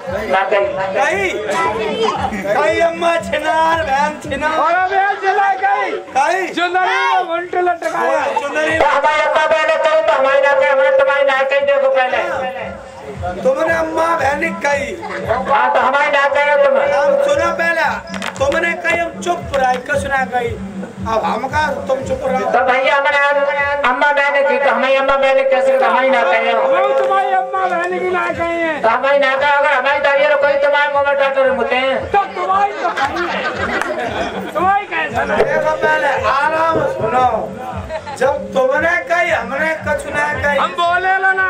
ना कई अम्मा छिनार बहन छिनार और बहन चला कई चुनरी उल्ट लटकाया चुनरी हमारी अम्मा बहन कई तो हमारी ना कई हमारे तुम्हारी ना कई देखो पहले तुमने अम्मा बहन कई हाँ तो हमारी ना कई तुम हम सुना पहले तुमने कई हम चुप रहा क्यों सुना कई अब हम का तुम चुप रहो तो भैया हमारे अम्मा बहन की तो हमारी अम्मा बहन कैसे हमारी ना कही तुम्हारी अम्मा बहन की ना कही है तो हमारी ना कही अगर हमारी दादी कोई तुम्हारे मुंह में डॉक्टर मुते हैं तो तुम्हारी तो तुम्हारी कैसा देखो पहले आराम सुनो जब तुमने कही हमने कुछ ना कही हम बोले लो ना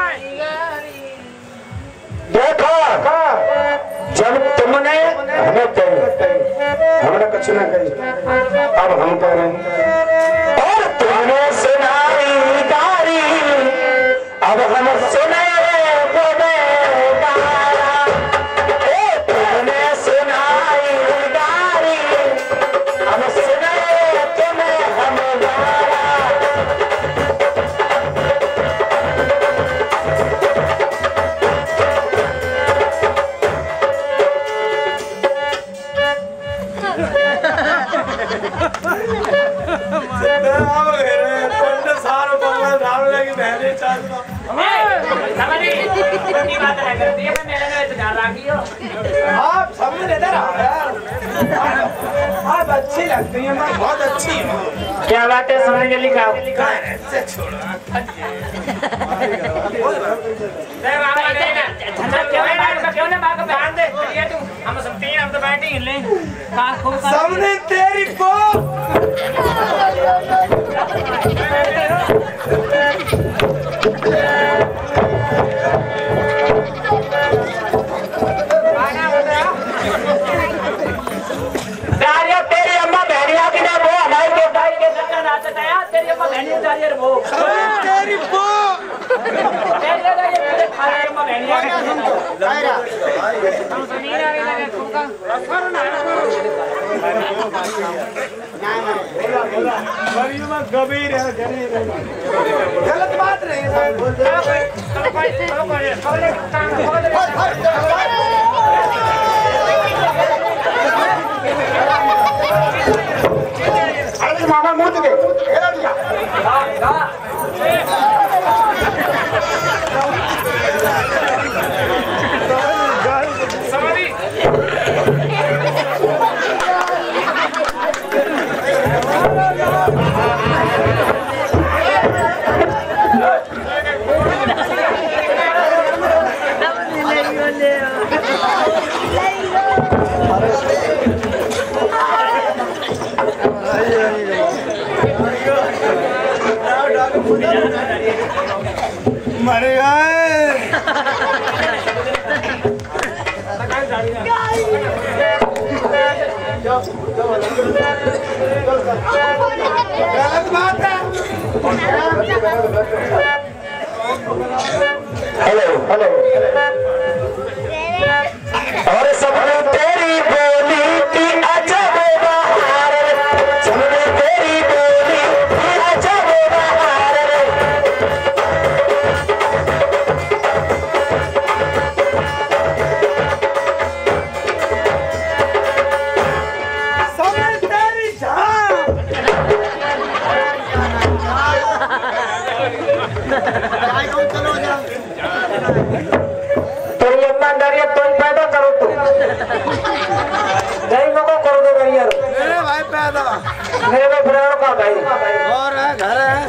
देखो जब तुमने हमें कही हमने कुछ ना कही अब हम कह रहे हैं और तुमने सुनाई गारी अब हम सुने तुमने सुनाई गारी अब सुने तुम्हें हम आप समझ इधर आप अच्छी लगती है मैं बहुत अच्छी हूँ क्या बात है समझ जल्दी खाओ सामने तेरी को तेरी अम्मा बहनिया की ना वो हमारी के भाई के संग नाचता है तेरी अम्मा बहनिया दारियर वो तेरी वो तेरी अम्मा बहनिया हम सुनील आ गए तुमका करो ना बड़ी में गंभीर है गलत बात नहीं है मामा मुझ गए मर गए गलत बात है हेलो हेलो और सबने तेरी बोली की अजब बहार सबने तेरी बोली की अजब बहार सबने तेरी जान तेरी ईमानदारी तुम पैदा करो तू नहीं लोगों करो दो मेरे भाई पैदा मेरे भाई फ्रेंड का भाई और है घर है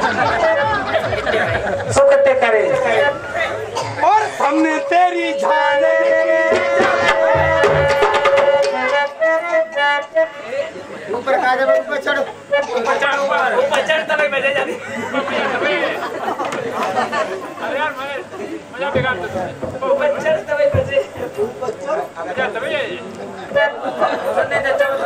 सुखते करे और हमने तेरी जाने ऊपर कहा जब ऊपर चढ़ो ऊपर चढ़ तब बजे जाती अरे यार मजा बेकार ऊपर चढ़ तब बजे ऊपर चढ़ तब सुनने जब चढ़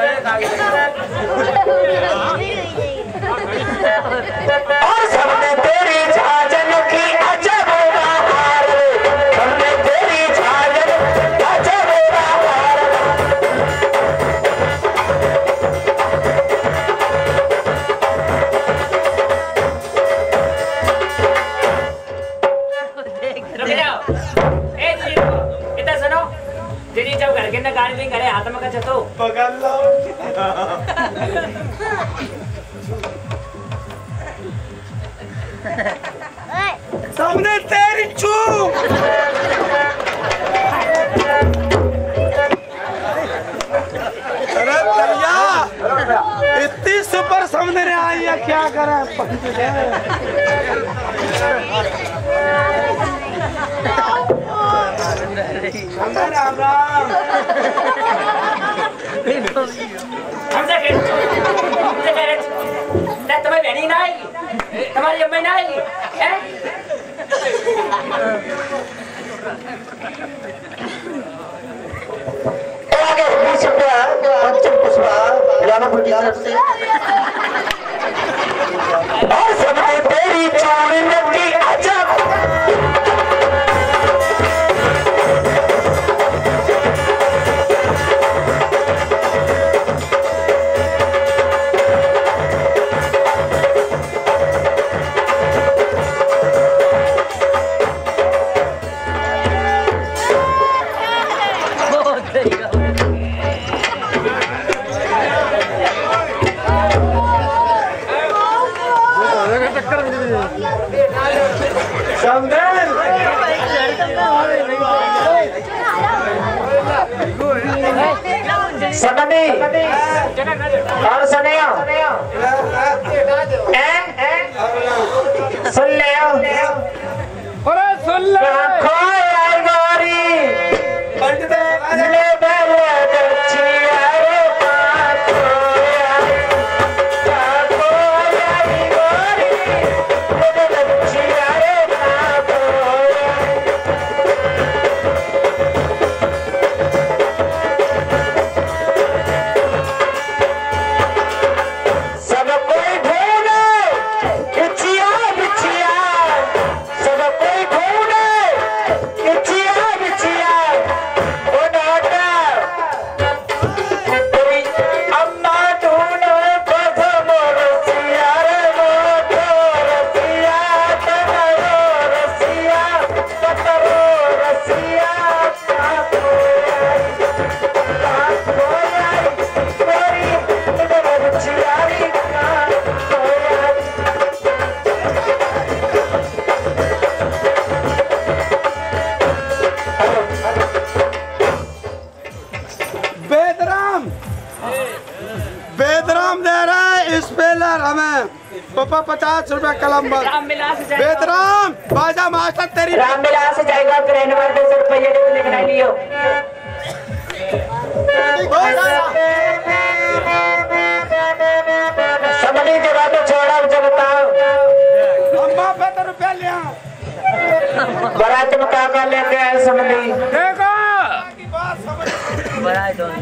और सबने तेरी झांझन की अजब बहार सबने तेरी झांझन अजब बहार करके ना गाड़ी भी करे हाथ में का चतो पकड़ लो सामने तेरी चूक अरे भैया इतनी सुपर समझने आई है क्या करे राम राम हमसे कह तुम्हें बहनी ना आएगी तुम्हारी अम्मा ना आएगी हैं और सबने तेरी चोरी में की अजब सनदी और सुनियो सुन ले अरे सुन ले खोई गोरी ले बेले बच्चिया रे पापा 50 रुपया कलम बस बेदराम बाजा मास्टर तेरी रामविलास से जाएगा ट्रेन में 200 रुपये लेकर आई लियो समझी जगह तो छोड़ा जब बताओ अम्मा पे तो रुपया लिया बारात में काका लेके आए समझी देखो बड़ा तो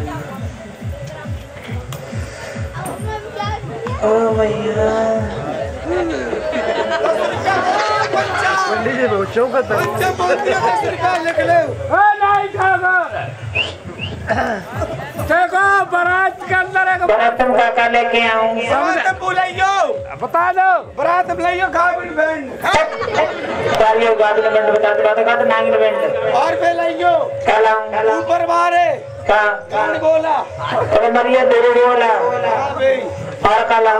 ओ भैया पंडित जी बहुत चौकत है बच्चे बोल दिया 10 रुपया लिख ले नहीं खागा देखो बारात के अंदर एक बारात में काका लेके आऊंगी बारात बुलाइयो बता दो बारात बुलाइयो गाबिन बैंड गालियो गाबिन बैंड बता दो बात का नागिन बैंड और पे लाइयो काला ऊपर मारे का कान बोला और मरिया देरे बोला हां भाई और काला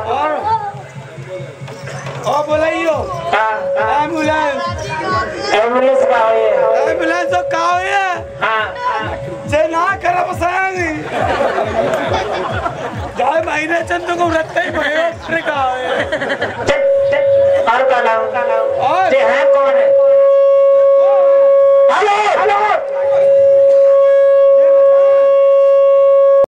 और बोलाइयो एम्बुलेंस एम्बुलेंस का है एम्बुलेंस तो का है हां जे ना करब संगी जाय महीने चंद को रत्ते ही भयो ट्रिक है